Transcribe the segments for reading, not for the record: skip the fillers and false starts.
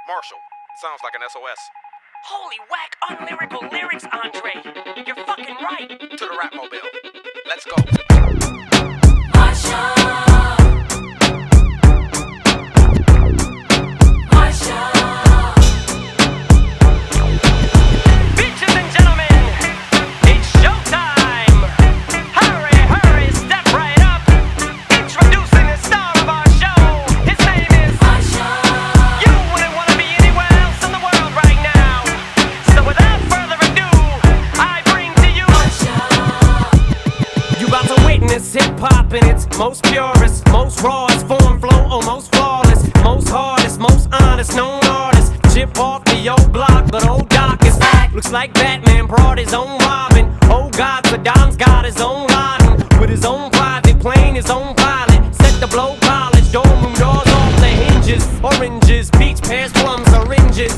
Marshall, sounds like an SOS. Holy whack, unlyrical lyrics, Andre. You're fucking right. To the rap mobile. Let's go. Bitches and gentlemen, it's showtime. Hurry, hurry, step right up. Introducing the star of our show. His name is Usher. You wouldn't want to be anywhere else in the world right now. So without further ado, I bring to you Usher. You about to witness hip-hop in its most purest, most rawest form, flow, almost flawless, most hardest, most honest, known artist. Chip off the old block, but old Doc is back. Looks like Batman brought his own Robin. Oh God, Saddam's got his own Laden. With his own private plane, his own pilot. Set to blow college, dorm room doors off the hinges. Oranges, peach, pears, plums, oranges.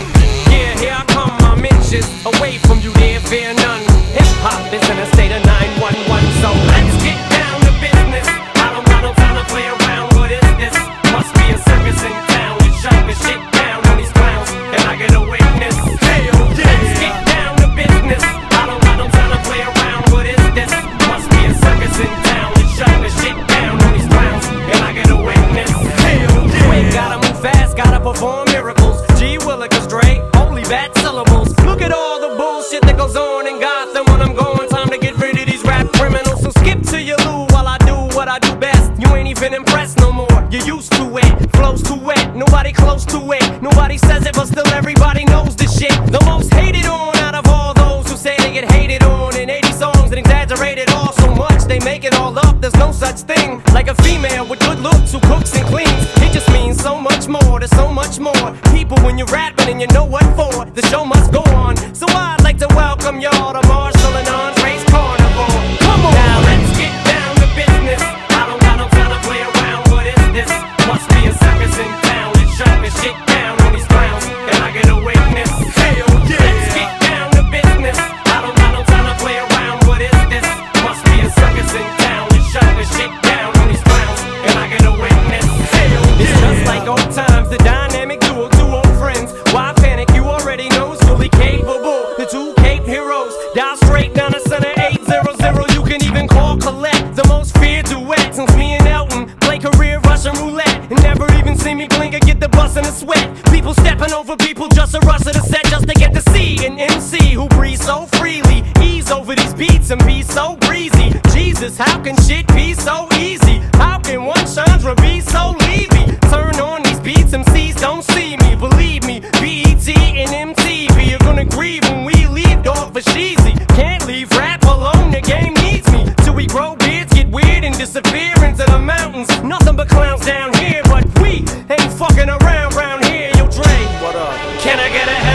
Yeah, here I come, I'm inches away from you, there fear none. Hip-hop is in a state of 911, so let's get down to business. I don't got no time to play around, what is this? Must be a circus in town, we shut the shit down on these clowns, and I get a witness. Hell yeah! Let's get down to business. I don't got no time to play around, what is this? Must be a circus in town, we shut the shit down on these clowns, and I get a witness. Hell yeah! We gotta move fast, gotta perform miracles. G Willikers, Dre, holy bad syllables. Look at all the bullshit that goes on in Gotham when I'm going. Time to get rid of these rap criminals. So skip to your loo while I do what I do best. You ain't even impressed no more. You're used to it. Flows too wet. Nobody close to it. Nobody says it, but still everybody knows the shit. The most hated on out of all those who say they get hated on in 80 songs and exaggerated all so much they make it all up. There's no such thing like a female with good looks who cooks and cleans. It just means so much more. There's so much more people when you're rapping and you know what for. The show must go on. So I'd like to welcome y'all to Marshall and Andre's Carnival. Come on! Now let's get down to business. I don't got no time to play around. What is this? Must be a circus in town. Let's shut the shit down on these clowns, and I get a witness. Hell yeah! Let's get down to business. I don't got no time to play around. What is this? Must be a circus in town. Let's shut the shit down on these clowns, and I get a witness. Hell yeah! It's just like old times, the dynamic duo, two old friends. Why panic? You already know it's fully capable. The two Cape heroes, dial straight down the center 800. You can even call Colette, the most feared duet since me and Elton play career Russian roulette and never even see me blink or get the bus in a sweat. People stepping over people just to rush to the set just to get to see an MC who breathes so freely, ease over these beats and be so breezy. Jesus, how can shit be so easy? How can one Chandra be so Levy? Turn on these beats, MCs don't see me. Believe me, BET and MTV are gonna grieve when we leave, dog, for sheezy. Can't leave rap alone, the game needs me. Till we grow beards, get weird and disappear into the mountains. Nothing but clowns down here, but we ain't fucking around here. Yo, Dre, what up? Can I get a